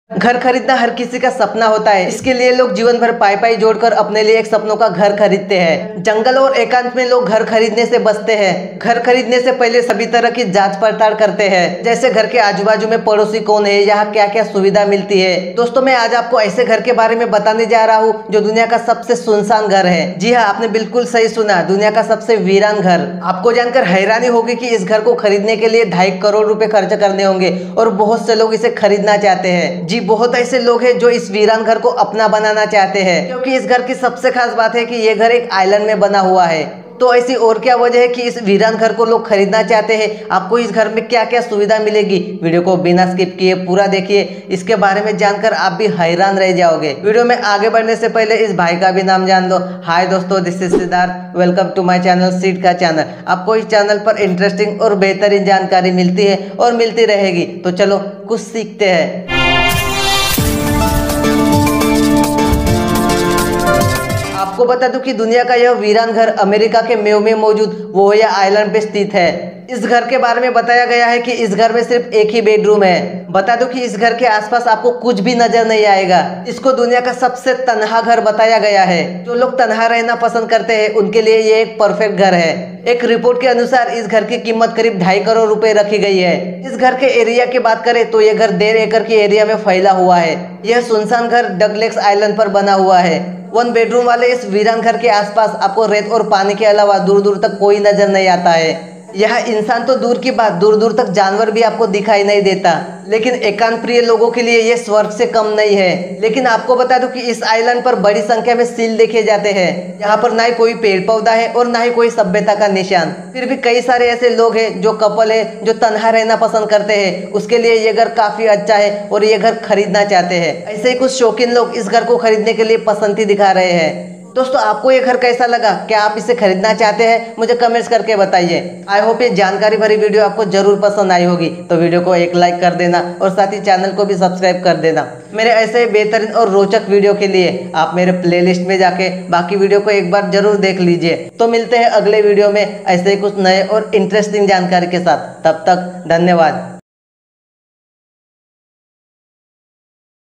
घर खरीदना हर किसी का सपना होता है। इसके लिए लोग जीवन भर पाई पाई जोड़कर अपने लिए एक सपनों का घर खरीदते हैं। जंगल और एकांत में लोग घर खरीदने से बचते हैं। घर खरीदने से पहले सभी तरह की जांच पड़ताल करते हैं, जैसे घर के आजू बाजू में पड़ोसी कौन है, यहाँ क्या क्या सुविधा मिलती है। दोस्तों, मैं आज आपको ऐसे घर के बारे में बताने जा रहा हूँ जो दुनिया का सबसे सुनसान घर है। जी हाँ, आपने बिल्कुल सही सुना, दुनिया का सबसे वीरान घर। आपको जानकर हैरानी होगी कि इस घर को खरीदने के लिए 2.5 करोड़ रुपए खर्च करने होंगे और बहुत से लोग इसे खरीदना चाहते हैं। जी, बहुत ऐसे लोग हैं जो इस वीरान घर को अपना बनाना चाहते हैं, क्योंकि इस घर की सबसे खास बात है कि ये घर एक आइलैंड में बना हुआ है। तो ऐसी और क्या वजह है कि इस वीरान घर को लोग खरीदना चाहते हैं? आपको इस घर में क्या क्या सुविधा मिलेगी, वीडियो को बिना स्किप किए पूरा देखिए। इसके बारे में जानकर आप भी हैरान रह जाओगे। वीडियो में आगे बढ़ने से पहले इस भाई का भी नाम जान दो। हाय दोस्तों, this is Siddharth, welcome to my channel Sid का चैनल। आपको इस चैनल पर इंटरेस्टिंग और बेहतरीन जानकारी मिलती है और मिलती रहेगी। तो चलो कुछ सीखते हैं। आपको बता दूं कि दुनिया का यह वीरान घर अमेरिका के मेयो में मौजूद वोया आइलैंड पे स्थित है। इस घर के बारे में बताया गया है कि इस घर में सिर्फ एक ही बेडरूम है। बता दूं कि इस घर के आसपास आपको कुछ भी नजर नहीं आएगा। इसको दुनिया का सबसे तन्हा घर बताया गया है। जो लोग तन्हा रहना पसंद करते हैं उनके लिए ये एक परफेक्ट घर है। एक रिपोर्ट के अनुसार इस घर की कीमत करीब 2.5 करोड़ रुपए रखी गई है। इस घर के एरिया की बात करें तो ये घर 1.5 एकड़ की एरिया में फैला हुआ है। यह सुनसान घर डगलेक्स आइलैंड पर बना हुआ है। 1 बेडरूम वाले इस वीरान घर के आसपास आपको रेत और पानी के अलावा दूर दूर तक कोई नजर नहीं आता है। यह इंसान तो दूर की बात, दूर दूर तक जानवर भी आपको दिखाई नहीं देता। लेकिन एकांत प्रिय लोगों के लिए यह स्वर्ग से कम नहीं है। लेकिन आपको बता दूं कि इस आइलैंड पर बड़ी संख्या में सील देखे जाते हैं। यहाँ पर ना ही कोई पेड़ पौधा है और ना ही कोई सभ्यता का निशान। फिर भी कई सारे ऐसे लोग हैं, जो कपल है, जो तन्हा रहना पसंद करते हैं। उसके लिए ये घर काफी अच्छा है और ये घर खरीदना चाहते हैं। ऐसे ही कुछ शौकीन लोग इस घर को खरीदने के लिए पसंद दिखा रहे हैं। दोस्तों, आपको ये घर कैसा लगा? क्या आप इसे खरीदना चाहते हैं? मुझे कमेंट्स करके बताइए। आई होप ये जानकारी भरी वीडियो आपको जरूर पसंद आई होगी। तो वीडियो को एक लाइक कर देना और साथ ही चैनल को भी सब्सक्राइब कर देना। मेरे ऐसे बेहतरीन और रोचक वीडियो के लिए आप मेरे प्लेलिस्ट में जाके बाकी वीडियो को एक बार जरूर देख लीजिए। तो मिलते हैं अगले वीडियो में ऐसे ही कुछ नए और इंटरेस्टिंग जानकारी के साथ। तब तक धन्यवाद।